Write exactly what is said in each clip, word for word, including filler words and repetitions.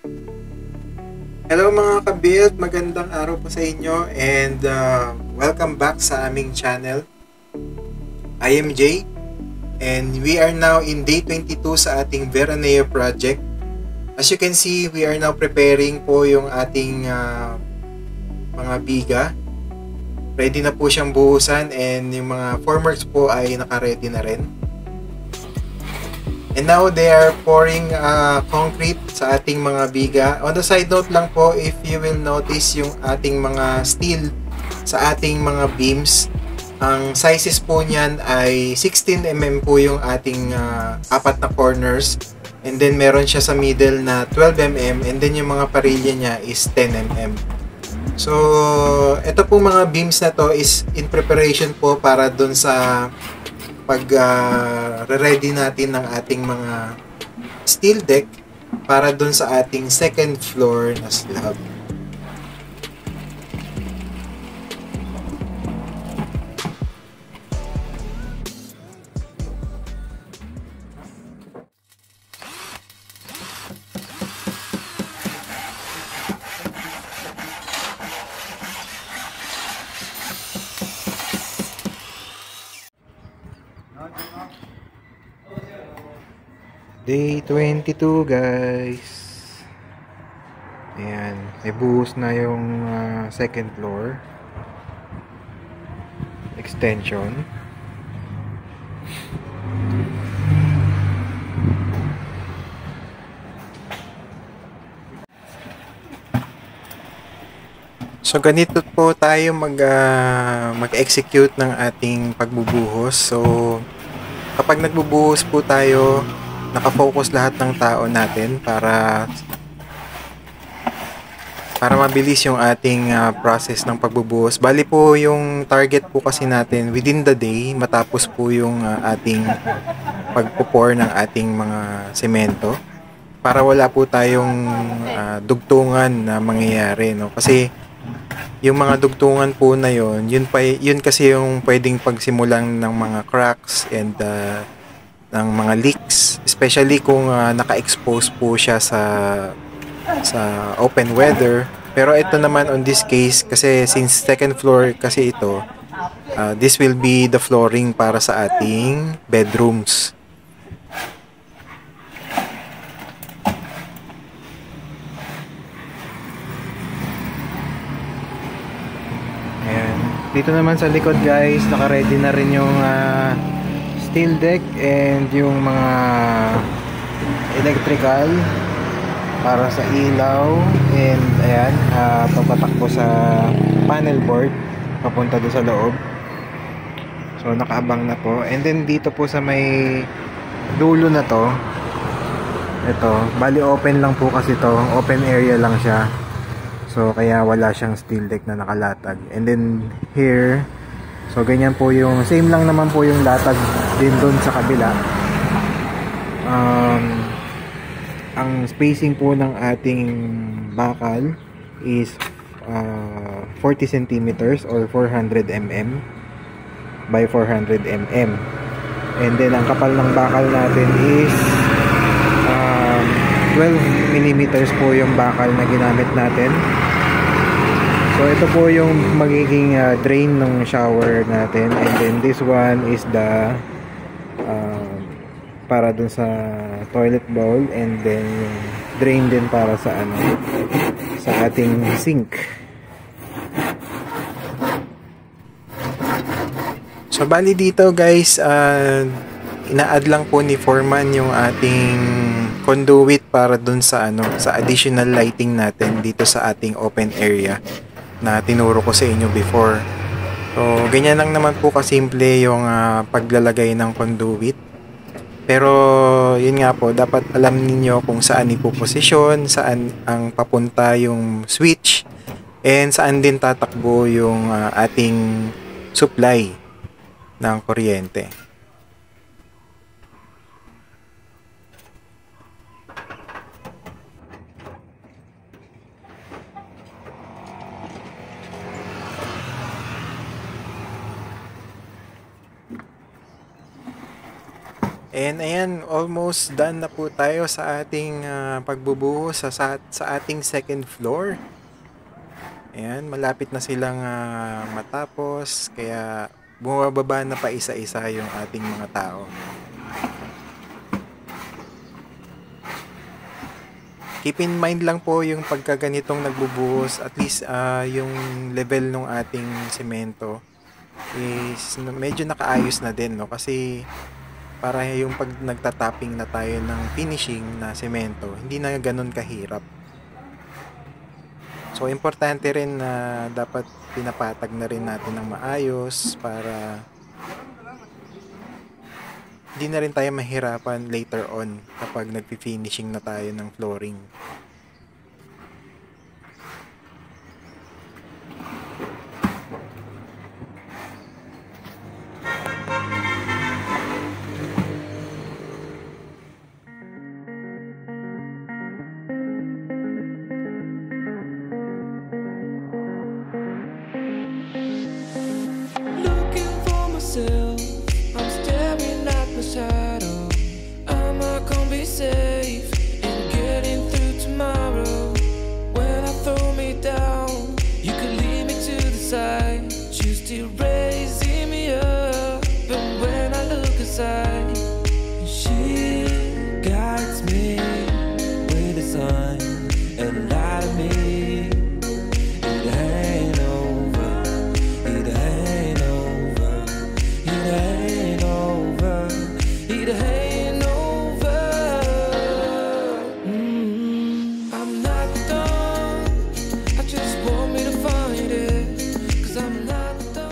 Hello mga ka-build, magandang araw po sa inyo and uh, welcome back sa aming channel. I am Jay and we are now in day twenty-two sa ating Veraneo project. As you can see, we are now preparing po yung ating uh, mga biga. Ready na po siyang buhusan and yung mga formworks po ay naka-ready na rin. And now they are pouring uh, concrete sa ating mga biga. On the side note lang po, if you will notice yung ating mga steel sa ating mga beams, ang sizes po niyan ay sixteen millimeters po yung ating uh, apat na corners. And then meron siya sa middle na twelve millimeters and then yung mga parilya niya is ten millimeters. So, ito po mga beams na to is in preparation po para dun sa pag uh, ready natin ng ating mga steel deck para dun sa ating second floor na slab. Day twenty-two guys. Ayan, may buhos na yung uh, second floor extension. So ganito po tayo mag uh, mag-execute ng ating pagbubuhos. So kapag nagbubuhos po tayo, nakafocus lahat ng tao natin para para mabilis yung ating uh, process ng pagbubuhos. Bali po yung target po kasi natin within the day matapos po yung uh, ating pagpo-pour ng ating mga semento para wala po tayong uh, dugtungan na mangyayari, no? Kasi yung mga dugtungan po na yun, yun pa yun kasi yung pwedeng pagsimulan ng mga cracks and uh, ng mga leaks, especially kung uh, naka-expose po siya sa sa open weather. Pero ito naman on this case, kasi since second floor kasi ito, uh, this will be the flooring para sa ating bedrooms. Ayan. Dito naman sa likod guys, naka-ready na rin yung uh, steel deck and yung mga electrical para sa ilaw and ayan, uh, papatakbo sa panel board papunta doon sa loob. So nakaabang na po. And then dito po sa may dulo na to, ito, bali open lang po kasi to, open area lang siya. So kaya wala siyang steel deck na nakalatag. And then here, so ganyan po yung same lang naman po yung latag din doon sa kabila. Um, ang spacing po ng ating bakal is uh, forty centimeters or four hundred millimeters by four hundred millimeters. And then ang kapal ng bakal natin is um, twelve millimeters po yung bakal na ginamit natin. So ito po yung magiging uh, drain ng shower natin, and then this one is the uh, para dun sa toilet bowl, and then yung drain din para sa ano, sa ating sink. So bali dito guys, uh, ina-add lang po ni foreman yung ating conduit para dun sa ano, sa additional lighting natin dito sa ating open area na tinuro ko sa inyo before. So ganyan lang naman po kasimple yung uh, paglalagay ng conduit. Pero yun nga po, dapat alam niyo kung saan ipoposisyon, saan ang papunta yung switch, and saan din tatakbo yung uh, ating supply ng kuryente. And ayan, almost done na po tayo sa ating ah, pagbubuhos sa, sa, sa ating second floor. Ayan, malapit na silang ah, matapos, kaya bumababa na pa isa-isa yung ating mga tao. Keep in mind lang po yung pagkaganitong nagbubuhos, at least ah, yung level ng ating semento is medyo nakaayos na din, no? Kasi para yung pag nagtatapping na tayo ng finishing na semento, hindi na ganun kahirap. So, importante rin na dapat pinapatag na rin natin ng maayos para hindi na rin tayo mahirapan later on kapag nagpi-finishing na tayo ng flooring. I'm staring at my shadow. Am I gonna be safe in getting through tomorrow? When I throw me down, you could lead me to the side. You still raising me up, but when I look aside, she guides me with the sun and light of me. It ain't over, it ain't over, it ain't over, it ain't over. Mm, I'm not done, I just want me to find it, 'cause I'm not done.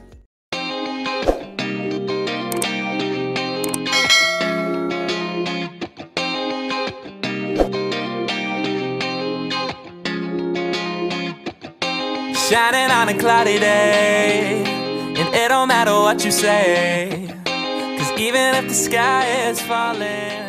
Shining on a cloudy day, and it don't matter what you say, 'cause even if the sky is falling,